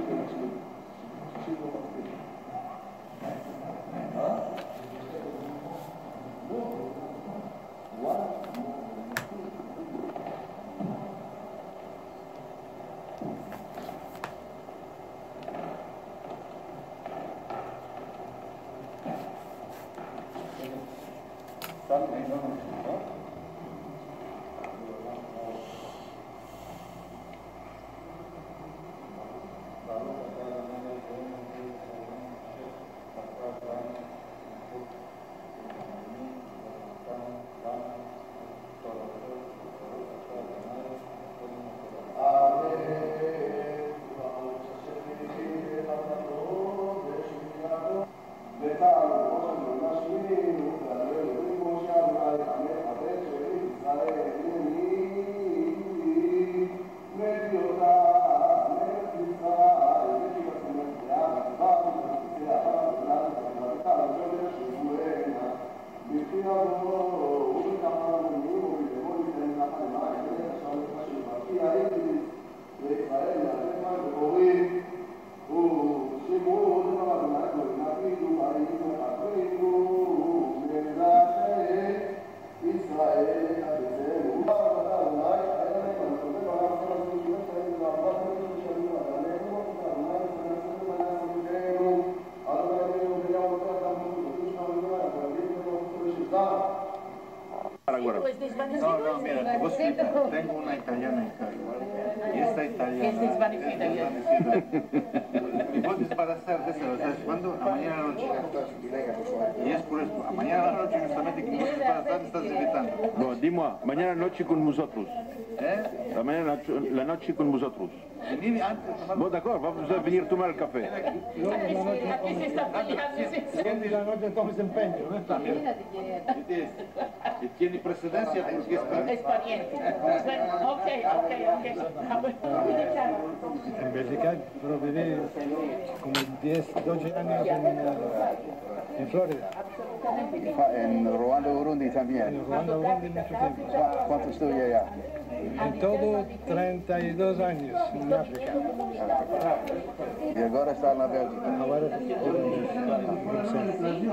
No, mira, vos tengo una italiana en casa. Y esta italiana... ¿Qué es desvanecida? Y vos desbaratar de eso, ¿sabes cuándo? A mañana noche. Y es por eso, a mañana noche justamente que vos desbaratar estás evitando. Bon, dis-moi, mañana noche con nosotros. La noche con vosotros. Bon, d'accord, vamos a venir a tomar el café. Aquí se está peleando. La noche tomes empeño, ¿no? También. Y tiene precedencia porque Es pariente. Bueno, ok. En Bélgica, pero viví como 10, 12 años en Florida. En Ruanda, Burundi también. En Ruanda, Burundi mucho tiempo. ¿Cuánto estuve allá? En todo 32 años en África. Y ahora está en la Bélgica. Ahora estoy en Bruselas.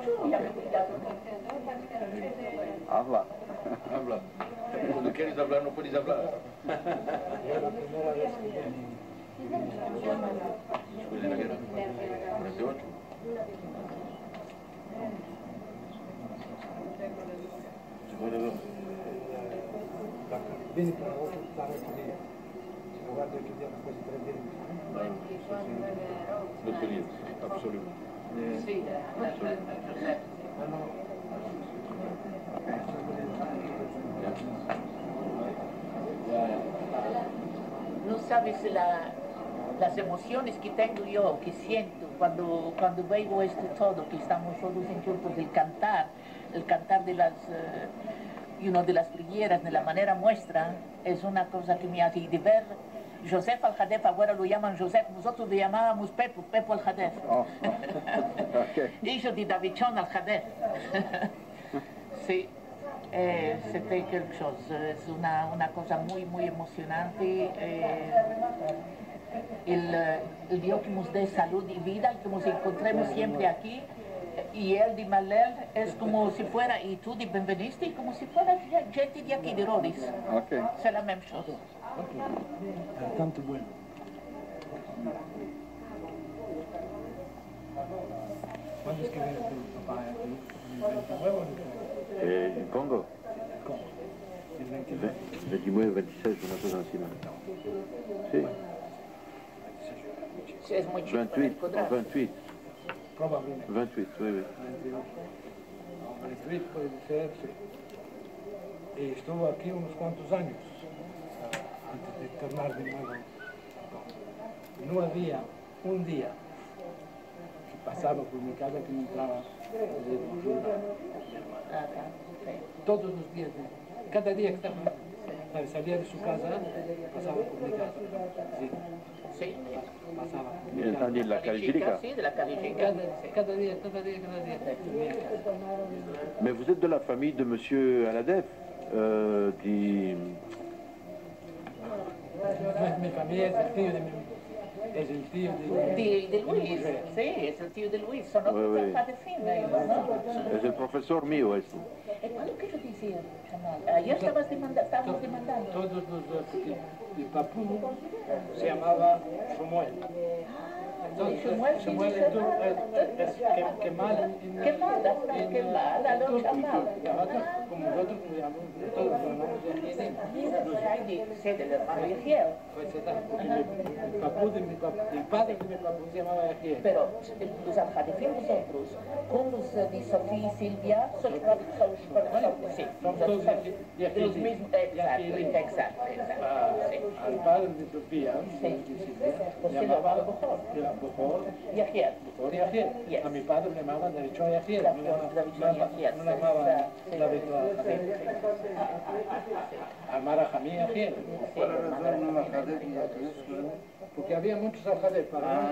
Habla. habla. Cuando quieres hablar no puedes hablar. Es la primera vez que Después de la guerra, 48. vine para otro día. En lugar de 8 días, después de 3 días. No tenías, absoluto. Sí, no sabes las emociones que tengo yo, que siento cuando veo esto todo, que estamos todos envueltos del el cantar de las de las brilleras, de la manera muestra, es una cosa que me hace, y de ver Joseph Al-Hadef, ahora lo llaman Joseph, nosotros le llamábamos Pepo Al-Hadef. Okay. Hijo de Davidson Al-Hadef. Sí, c'était quelque chose, es una cosa muy emocionante. El Dios que nos dé salud y vida, que nos encontremos siempre aquí. Y él de Malel es como si fuera, y tú de Benveniste, como si fuera gente de aquí, de Rodis. Okay. Es la misma cosa. Tanto bueno. ¿Cuándo es que viene tu papá aquí? ¿En el 29 o en En Congo, el 29? 29, 26, una cosa así. Sí, Sí, es muy chico. 28, Probablemente. 28, oui, oui. 28 puede ser, sí. Y estuvo aquí unos cuantos años, antes de tornar de nuevo. No había un día que pasaba por mi casa que no entraba todos los días, cada día que estaba, salía de su casa, pasaba por mi casa. Sí. Sí. Pasaba por mi Bien, casa. de la Carijirica. Sí, de la Carijirica. Cada día. Tenía casa. Mais vous êtes de la famille de Monsieur Aladef, Mi familia es el tío de Es el tío de Luis, sí, es el tío de Luis, son otros alfajes finos ellos, ¿no? Es el profesor mío este. ¿Cuál es lo que yo decía, Jamal? Ayer estábamos demandando. Todos los el papú se llamaba Samuel. Samuel es que mal. Qué mal, a lo Jamal. Como nosotros nos llamamos, todos los hermanos de Yahiel. Sí, del hermano Yahiel. Porque el papú de mi papá, el padre de mi papú se llamaba Yahiel. Pero los alfadefim vosotros, con los de Sofía y Silvia, son todos los mismos, exacto. Al padre de Sofía, pues se llamaba Bojor. Yahiel. Yahiel. A mi padre le llamaban derecho a Yahiel. No le llamaba David a Marajamí Yahiel. Porque había muchos alfadés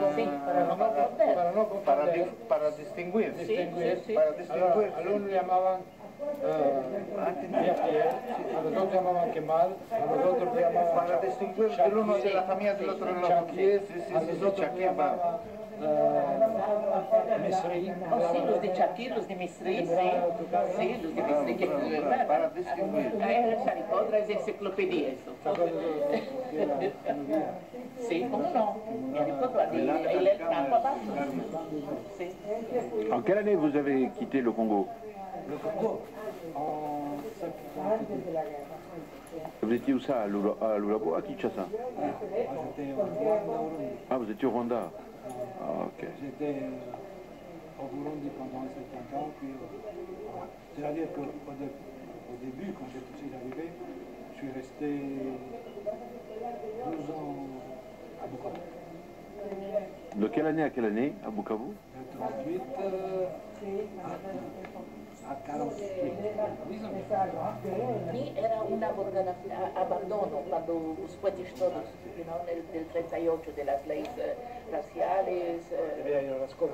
para distinguir. Para distinguir. A uno le llamaban Yahiel, a los otros llamaban Kemal, a los otros le llamaban Para distinguir el uno de la familia del otro de la familia. a los otros le llamaban Mesri. Sí, los de Shakir, los de Misri, sí, los de Misri, que es verdad. Para distinguir. Otra es enciclopedia eso. Sí, ¿cómo no? Il est un papa. Sí. En quelle année vous avez quitté le Congo? Le Congo, en 72. Vous étiez où ça? À Lulabo, à Kinshasa? J'étais au Burundi. Ah, vous étiez au Rwanda. Ah, ok. J'étais au Burundi pendant 50 ans, puis c'est-à-dire qu'au début, quand je suis arrivé, je suis resté 12 ans à Bukavu. De quelle année à quelle année à Bukavu? De 38 a 48. Aquí era un abandono cuando después de todos, del 38, de las leyes raciales. Debía ir a la escuela.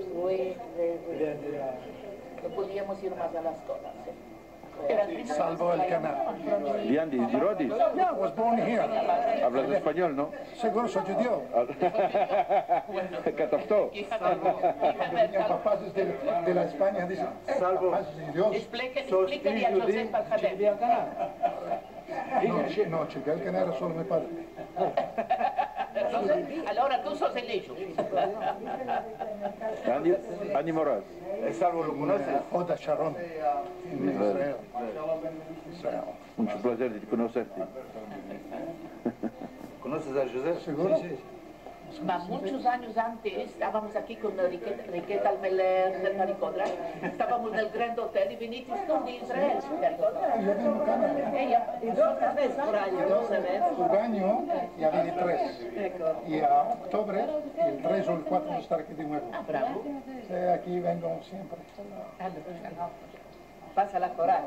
No podíamos ir más a la escuela. Salvo el canal. Liandi, Zirodis. Yeah, I was born here. Hablas español, ¿no? Seguro soy judío. Catastó. Venían papás de la España, dicen, papás judíos. Explícale a Josep Al-Hadeb. No, chica, el canal era solo mi padre. Allora tú sos el hecho. Andy Moraz. Salvo lo conoces. Oda Sharon, en Israel. Mucho placer de conocerte. ¿Conoces a José? ¿Seguro? Ma muchos años antes estábamos aquí con Riquet Almeler, Naricodra. Estábamos en el Grand Hotel y viniste tú de Israel, Naricodra. Yo vengo a Canadá. Ella, una vez por año, no se ve. Un año ya vine 3. Y a octubre, el 3 o el 4 de estar aquí de nuevo. Ah, bravo. Aquí vengo siempre. Pasa la coral.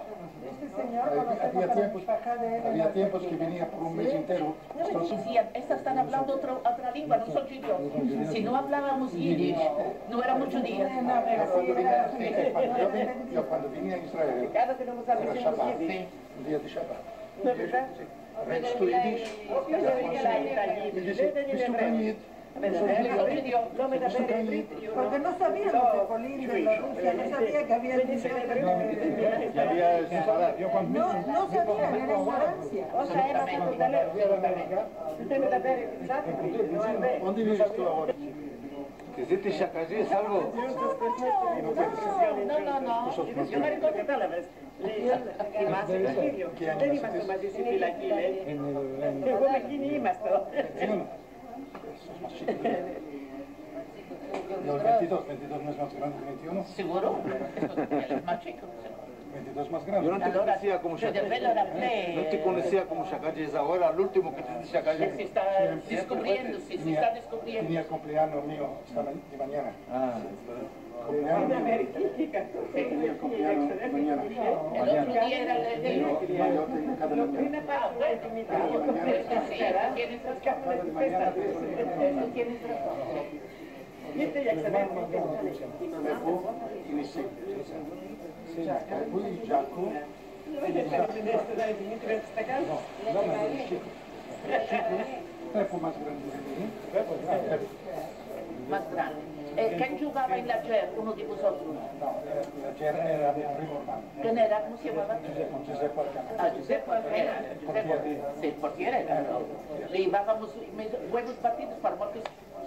Había tiempos que venía por un mes entero. Decían, estas están hablando otra lengua, no son judíos. Si no hablábamos yiddish, no era mucho día. Yo cuando vine a Israel, era Shabbat, el día de Shabbat. Redest du Yiddish? Y dice, ¿bist du kein Yid? Porque no sabíamos de Polín, de la Rusia, no sabía que había no sabían, era ignorancia. ¿Dónde vives tú ahora? Que si te chacallé, salvo. No. Yo me recuerdo toda la vez. No, 22 no es más grande que 21. ¿Seguro? Es más chico. 22 más grande. Yo no te conocía como Chacallés. No te conocía como Chacallés ahora, el último que te dice Chacallés. Se está descubriendo, se está descubriendo. Tenía el cumpleaños mío esta de mañana. El otro día era el de... Cada mañana. Ah, bueno, sí, tienes razón. Eso tienes razón. Pepo más grande. Más grande. ¿Quién jugaba en la Cher, uno de vosotros? La Cher era mi primo hermano. ¿Quién era? ¿Cómo se llamaba? Giuseppe Alcantara. Ah, Giuseppe era. Sí, portiere era. Le llevábamos buenos partidos para que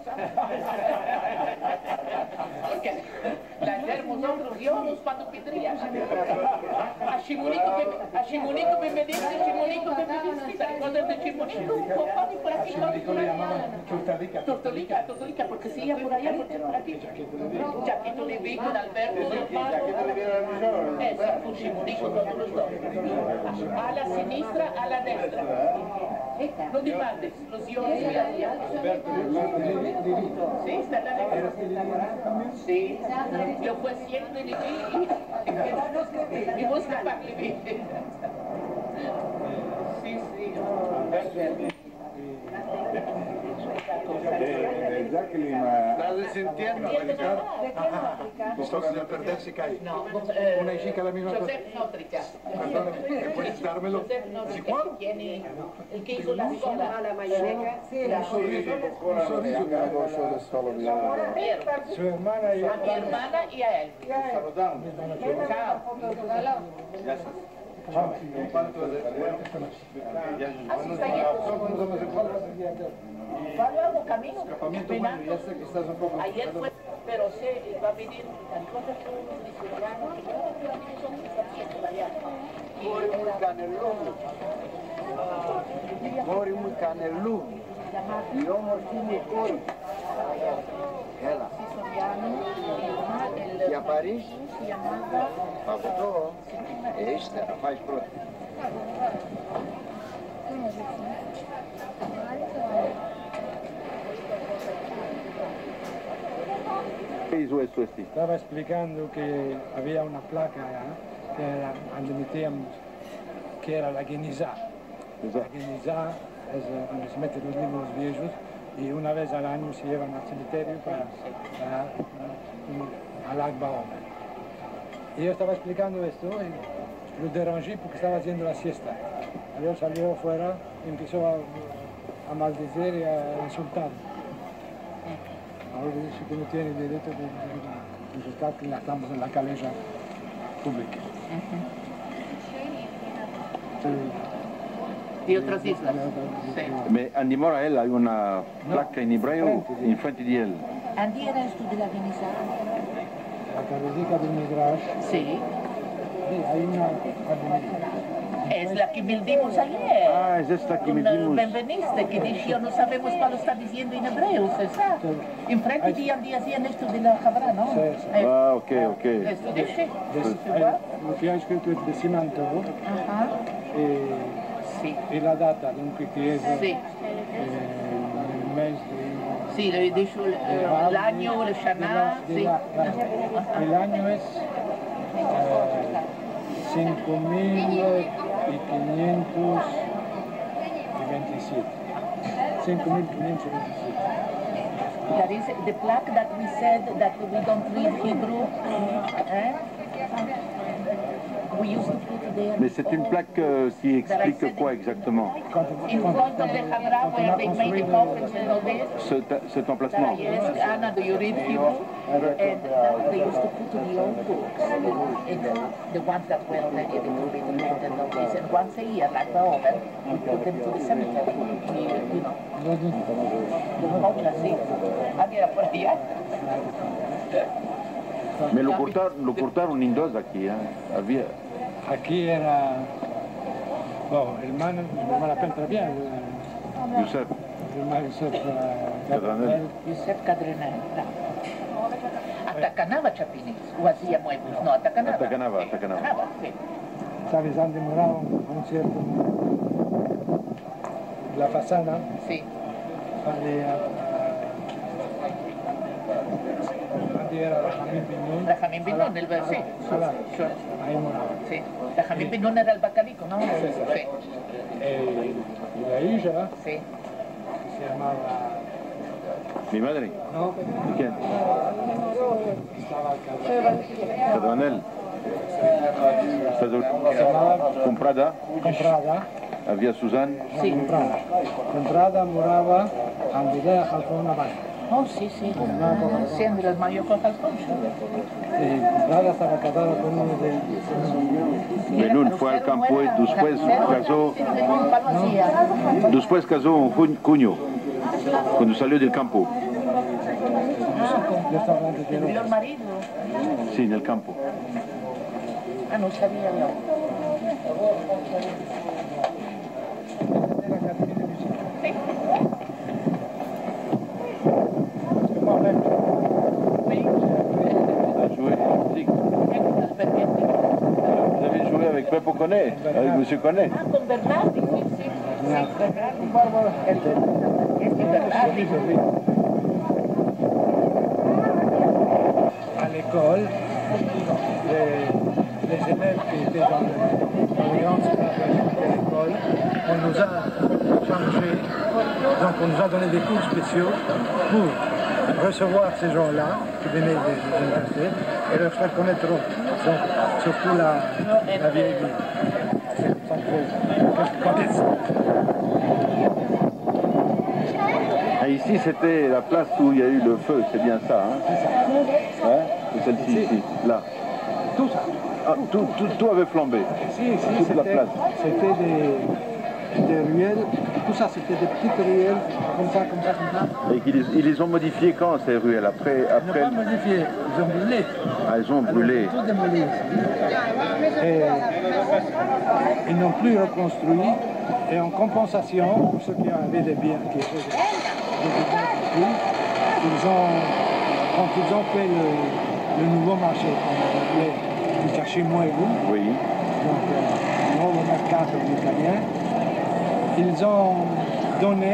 porque la Cher nosotros íbamos cuando pedría. A Chimunico me mediste, Chimunico me mediste. Cuando de Chimunico, papá, por aquí. Chimunico le llamaban Tortolica. Tortolica, porque se iba por allá, por aquí. Chaquito Leví con Alberto. Chaquito Leví era el mejor. Con Chimunico, todos los dos. A la sinistra, a la destra. No dimantes, los guiones de allá. Sí, está la negra. Sí, yo fui ciego de Leví y vos de Pac Leví. Sí, sí. Jacqueline, estás sintiendo. Sto a perdersi Kai. No, Una chica la misma cosa. Josep Notrica. Perdona, ¿puedes dármelo? ¿Sicuro? El que hizo la escuela. La mayoneca. Sí, la Su hermana y A mi hermana y a él. Saludamos. Chao. Así está yendo. Va luego camino. Ya sé que estás un poco. Ayer fue, pero sé, va a venir las cosas que uno dice, ya no, Mori mu canellu, io mortini cori. Ela. E a Paris? A Bordeaux? Esta, a mais pronto. ¿Qué hizo esto, este? estaba explicando que había una placa que era, donde metíamos, que era la Guinizá. La Guinizá es donde se meten los libros viejos y una vez al año se llevan al cementerio al Agba Omer. Y yo estaba explicando esto y lo derangé porque estaba haciendo la siesta. Y yo salió afuera y empezó a maldecir y a insultar. Ahora dice que no tiene derecho de insultar que estamos en la calleja pública. De otras islas. Sí. Mais Andy Morael hay una placa en hebreo en frente de él. Andy era esto de la Guinizá. La cabecita del Midrash, Sí. sí, hay una Es la que vendimos ayer. Ah, es esta que Un medimos. benveniste que dice, no sabemos cuál está diciendo en hebreo, ¿sabes? Enfrente de Andy hacían esto de la cabra, ¿no? Sí, sí. Ah, ok, ok. Esto dice. lo que hay escrito es decimante Ajá. Sí. y la data, dunque che es Sí. il mese di... Sí, le dicho el año, el Shana, sí. El año es 5.527. 5.527. That is the plaque that we said that we don't read Hebrew. We used to put there. Mais c'est une plaque qui explique quoi exactement? In front of the Hadra where they made the conference and all this. Cet emplacement? Yes, Anna, do you read Hebrew? And they used to put the old books, in the ones that were already a little bit old and all this. And once a year, like the oven, we put them to the cemetery. You know. Otra, sí. Había por allá. Mais lo cortaron en dos aquí, ¿eh? Había... Aquí era... Bon, el hermano la bien. Josep. El hermano Josep Cadranel. Josep Cadranel. Atacanaba Chapines, o hacía muebles, no, atacanaba. Atacanaba. Sí. ¿Sabes dónde moraba un cierto? La Fasana. Sí. Era Rajamín Binón. Rajamín Binón, el sí. Ahí moraba. Sí. Rajamín Binón era el bacalico, ¿no? Sí. Y la hija, Sí. que se llamaba... ¿Mi madre? ¿No? ¿De quién? Estaba casada. Cadranel. Se llamaba Comprada. a Via Suzanne? Sì. Contrada morava a Videa Jalfona Baix. Oh, sí, sí. Siendo el mayor con Alfonso. Contrada estaba casada con uno de... Benun fue al campo y después casó un cuño, cuando salió del campo. ¿El primer marido? Sí, en el campo. Ah, no sabía yo. Vous avez joué avec Pepo Connet, avec Monsieur Connet. Ah, con Bernardi, sí, sí. Sí, Bernardi. Bernardi. À l'école, les élèves qui étaient dans les grandes classes de l'école, on nous a changé, donc on nous a donné des cours spéciaux pour recevoir ces gens-là qui venaient des universités et leur faire connaître donc, surtout la vieille ville. C'est comme ça que connaissent. Ici, c'était la place où il y a eu le feu, c'est bien ça, hein? Ouais, c'est celle-ci, ici, là. Tout ça. Ah, tout avait flambé. Toute la place. C'était des ruelles, tout ça c'était des petites ruelles, comme ça. Et ils les ont modifiées quand, ces ruelles? Après... Ils n'ont pas modifié, ils ont brûlé. Ah, ils ont brûlé. Tout démoli. Et ils n'ont plus reconstruit. Et en compensation, pour ceux qui avaient des biens, qui étaient des biens, quand ils ont fait le nouveau marché, qu'on appelait du Cachemot et vous, oui. donc le nouveau mercato italien, ils ont donné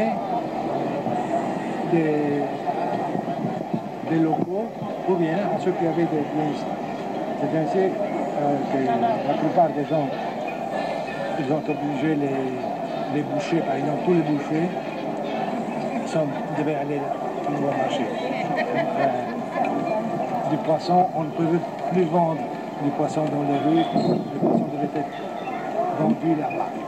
des locaux ou bien à ceux qui avaient des biens ici. C'est ainsi que la plupart des gens, ils ont obligé les bouchers, par exemple, tous les bouchers devaient aller au nouveau marché. Du poisson, on ne pouvait plus vendre du poisson dans les rues, le poisson devait être vendu là-bas.